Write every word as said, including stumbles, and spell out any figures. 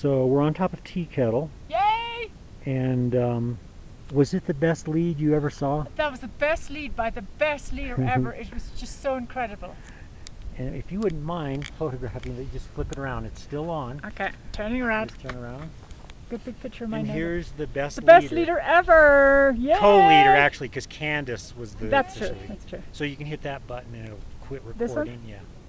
So we're on top of Teakettle. Yay! And um, was it the best lead you ever saw? That was the best lead by the best leader ever. It was just so incredible. And if you wouldn't mind photographing it, just flip it around. It's still on. Okay, turning around. Just turn around. Good big picture of my And neighbor. here's the best the leader. best leader ever. Yay! Co-leader, actually, because Candace was the. That's true. official leader. That's true. So you can hit that button and it'll quit This one? recording. Yeah.